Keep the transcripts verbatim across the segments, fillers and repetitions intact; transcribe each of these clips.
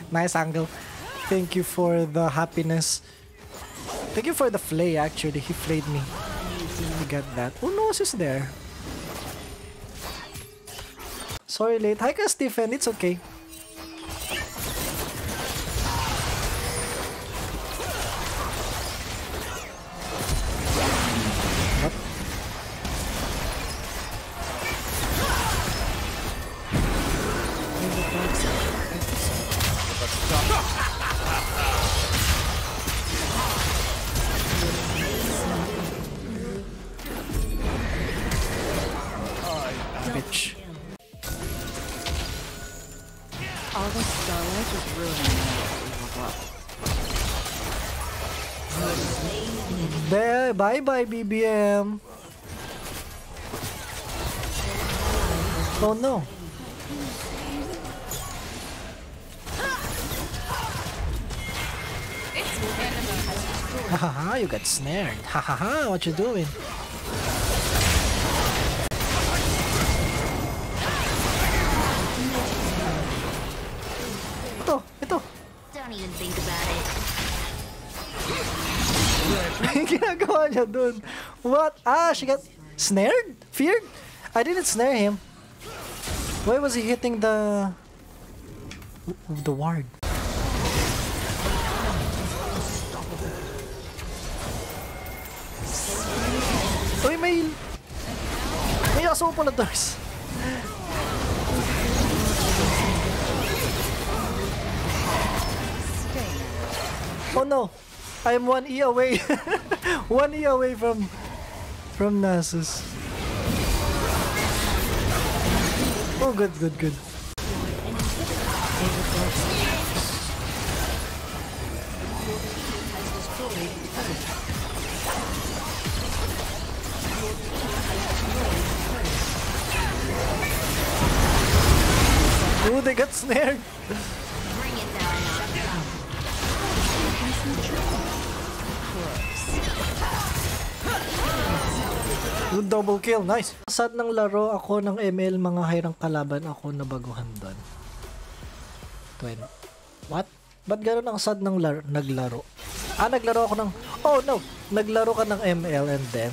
Nice angle. Thank you for the happiness. Thank you for the flay, actually. He flayed me. I got that. Oh no, is there? Sorry, late. Hi, ka Stephen. It's okay. Bitch. All the starlight is ruining Bye bye, bye B B M. Oh no. Hahaha, you got snared. Hahaha, what you doing? Ito, ito. Don't even think about it. Ginagawa niya dun. What? Ah, she got snared? Feared? I didn't snare him. Why was he hitting the... the ward? Uy, may... may aso pala doors. Oh no! I'm one E away. One E away from from Nasus. Oh, good, good, good. Oh, they got snared. Bring it down. Good double kill, nice. Sad ng laro ako ng M L, mga hirang kalaban ako nabaguhan doon. twenty. What? Ba't gano'n ang sad ng laro, naglaro? Ah, naglaro ako ng... Oh no! Naglaro ka ng M L and then...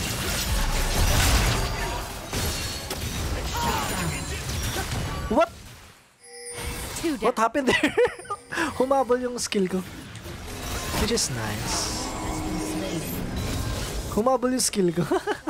What? What happened there? Humabol yung skill ko. Which is nice. Humabol yung skill ko.